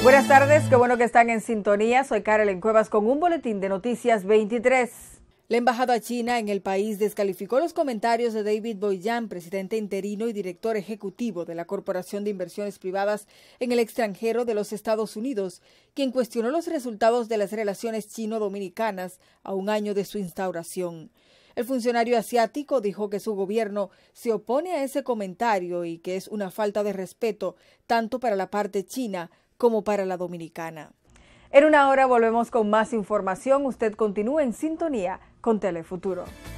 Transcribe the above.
Buenas tardes, qué bueno que están en sintonía. Soy Carolyn Cuevas con un boletín de Noticias 23. La embajada china en el país descalificó los comentarios de David Boiyan, presidente interino y director ejecutivo de la Corporación de Inversiones Privadas en el Extranjero de los Estados Unidos, quien cuestionó los resultados de las relaciones chino-dominicanas a un año de su instauración. El funcionario asiático dijo que su gobierno se opone a ese comentario y que es una falta de respeto tanto para la parte china como para la dominicana. En una hora volvemos con más información. Usted continúa en sintonía con Telefuturo.